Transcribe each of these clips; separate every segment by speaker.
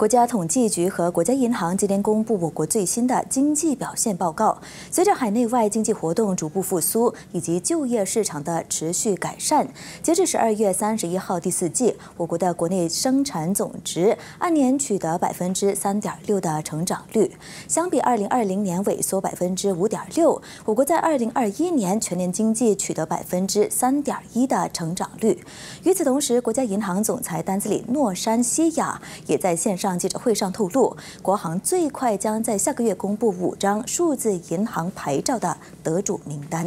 Speaker 1: 国家统计局和国家银行今天公布我国最新的经济表现报告。随着海内外经济活动逐步复苏，以及就业市场的持续改善，截至12月31号第四季，我国的国内生产总值按年取得3.6%的成长率，相比2020年萎缩5.6%。我国在2021年全年经济取得3.1%的成长率。与此同时，国家银行总裁丹斯里诺山西亚也在线上记者会上透露，国行最快将在下个月公布5张数字银行牌照的得主名单。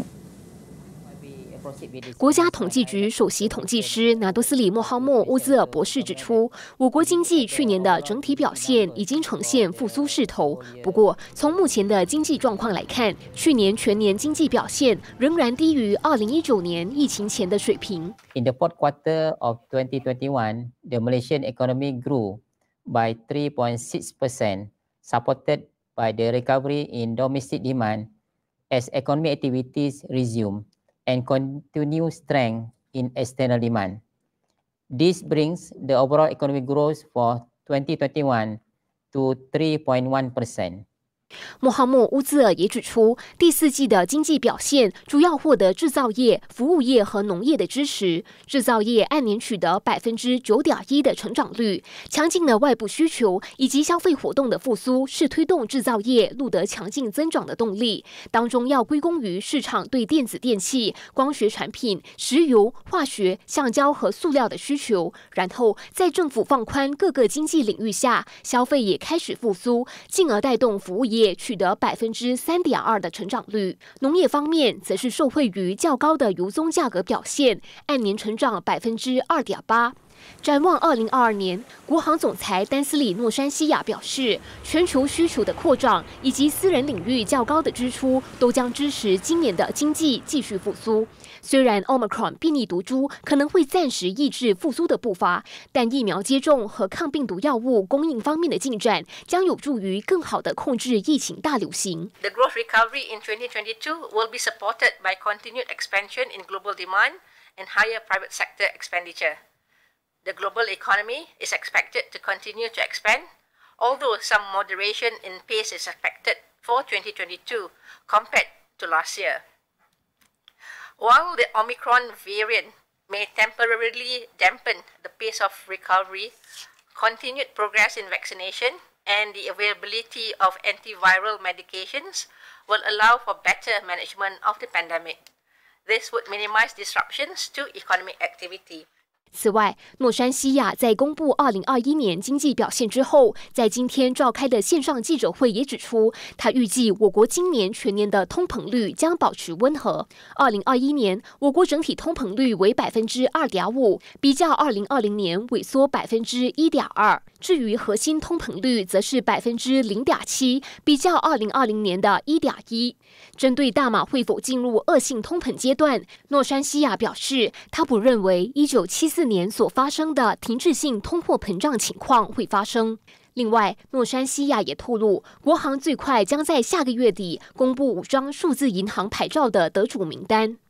Speaker 2: 国家统计局首席统计师拿多斯里莫哈默乌兹尔博士指出，我国经济去年的整体表现已经呈现复苏势头。不过，从目前的经济状况来看，去年全年经济表现仍然低于2019年疫情前的水平。
Speaker 3: In the fourth quarter of 2021, the Malaysian economy grew by 3.6%, supported by the recovery in domestic demand as economic activities resume and continued strength in external demand. This brings the overall economic growth for 2021 to 3.1%.
Speaker 2: 莫哈默乌兹尔也指出，第四季的经济表现主要获得制造业、服务业和农业的支持。制造业按年取得9.1%的成长率，强劲的外部需求以及消费活动的复苏是推动制造业录得强劲增长的动力。当中要归功于市场对电子电器、光学产品、石油、化学、橡胶和塑料的需求。然后在政府放宽各个经济领域下，消费也开始复苏，进而带动服务业取得3.2%的成长率。农业方面，则是受惠于较高的油棕价格表现，按年成长2.8%。展望2022年，国行总裁丹斯里诺山西亚表示，全球需求的扩张以及私人领域较高的支出，都将支持今年的经济继续复苏。虽然 Omicron 变异毒株可能会暂时抑制复苏的步伐，但疫苗接种和抗病毒药物供应方面的进展，将有助于更好地控制疫情大流行。
Speaker 4: The growth recovery in 2022 will be supported by continued expansion in global demand and higher private sector expenditure. The global economy is expected to continue to expand, although some moderation in pace is expected for 2022 compared to last year. While the Omicron variant may temporarily dampen the pace of recovery, continued progress in vaccination and the availability of antiviral medications will allow for better management of the pandemic. This would minimize disruptions to economic activity.
Speaker 2: 此外，诺山西亚在公布2021年经济表现之后，在今天召开的线上记者会也指出，他预计我国今年全年的通膨率将保持温和。2021年，我国整体通膨率为2.5%，比较2020年萎缩1.2%。至于核心通膨率，则是0.7%，比较2020年的1.1%。针对大马会否进入恶性通膨阶段，诺山西亚表示，他不认为1974年所发生的停滞性通货膨胀情况会发生。另外，诺山西亚也透露，国行最快将在下个月底公布5张数字银行牌照的得主名单。